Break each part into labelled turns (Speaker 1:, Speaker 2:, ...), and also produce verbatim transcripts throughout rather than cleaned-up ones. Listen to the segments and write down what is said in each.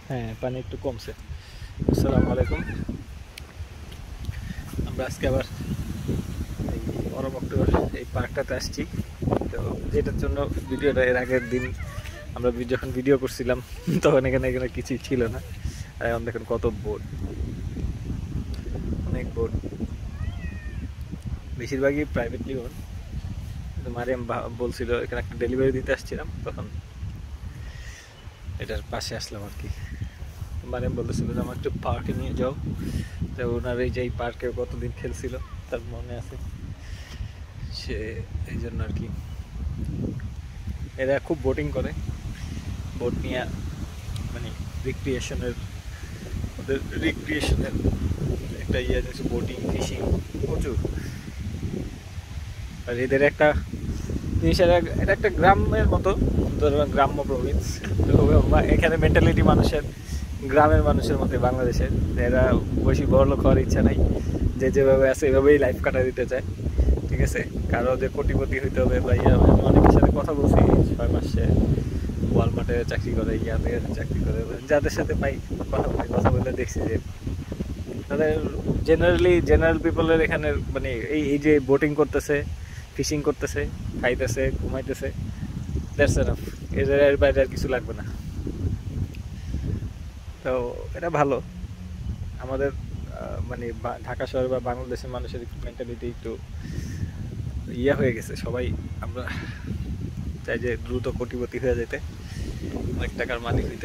Speaker 1: হ্যাঁ, পানি একটু কমছে। আসসালামু আলাইকুম। আমরা আজকে আবার এই অরব অক্টোবর এই পার্কটাতে আসছি। তো যেটার জন্য ভিডিওটা এর আগের দিন আমরা যখন ভিডিও করছিলাম তখন এখানে এখানে কিছুই ছিল না। আর এখন দেখুন কত বোট, অনেক বোট, বেশিরভাগই প্রাইভেটলি ওন। মারিয়াম বলছিল এখানে একটা ডেলিভারি দিতে আসছিলাম, তখন এটার পাশে আসলাম আর কি। মারিয়াম বলতেছিল যে আমার একটু পার্কে নিয়ে যাও। তো ওনার এই যে এই পার্কে কতদিন খেলছিল তার মনে আছে, সে এই জন্য আর কি। এরা খুব বোটিং করে, বোট নিয়ে মানে রিক্রিয়েশনের, ওদের রিক্রিয়েশনের একটা ইয়ে আছে, বোটিং ফিশিং প্রচুর। আর এদের একটা জিনিস, এটা একটা গ্রামের মতো, গ্রাম্য প্রভিন্স। তো এখানে মেন্টালিটি মানুষের গ্রামের মানুষের মধ্যে বাংলাদেশের, এরা বেশি বড়লোক হওয়ার ইচ্ছা নাই, যে যেভাবে আছে এভাবেই লাইফ কাটা দিতে চায়। ঠিক আছে, কারো যে কোটিপতি হইতে হবে বা ইয়া, অনেকের সাথে কথা বলছি, ছয় মাসে ওয়ালমার্টে চাকরি করে, ইয়াতে চাকরি করে, যাদের সাথে পাই কথা বলি, কথা বলে দেখছি যে তাদের জেনারেলি জেনারেল পিপলের এখানে মানে এই এই যে বোটিং করতেছে, ফিশিং করতেছে, খাইতেছে, ঘুমাইতেছে, দ্যাটস এনাফ। এদের এর বাইরে আর কিছু লাগবে না। তো এটা ভালো। আমাদের মানে ঢাকা শহর বা বাংলাদেশের মানুষের মেন্টালিটি একটু ইয়ে হয়ে গেছে, সবাই আমরা চাই যে দ্রুত কোটিপতি হয়ে যেতে, অনেক টাকার মালিক হইতে।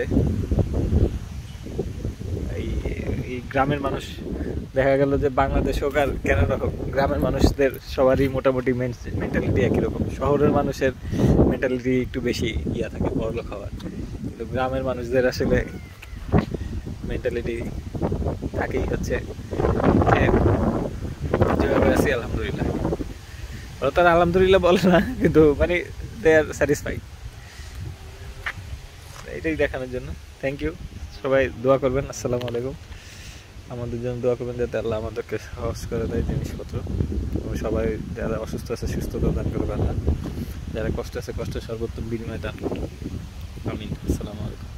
Speaker 1: এই এই গ্রামের মানুষ দেখা গেল যে বাংলাদেশ হোক আর কানাডা হোক, গ্রামের মানুষদের সবারই মোটামুটি মেন্টালিটি একই রকম। শহরের মানুষের মেন্টালিটি একটু বেশি ইয়া থাকে বড়লোক হওয়ার, কিন্তু গ্রামের মানুষদের আসলে মেন্টালিটি থাকেই হচ্ছে যে যেভাবে আছি আলহামদুলিল্লাহ। ওরা তো আর আলহামদুলিল্লাহ বলে না, কিন্তু মানে দে আর স্যাটিসফাইড। এটাই দেখানোর জন্য থ্যাংক ইউ। সবাই দোয়া করবেন। আসসালামু আলাইকুম। আমাদের জন্য দোয়া করবেন যাতে আল্লাহ আমাদেরকে সহজ করে দেয় জিনিসপত্র, এবং সবাই যারা অসুস্থ আছে সুস্থতা দান করবে আল্লাহ, যারা কষ্ট আছে কষ্টের সর্বোত্তম বিনিময় দান। আমিন। আসসালামু আলাইকুম।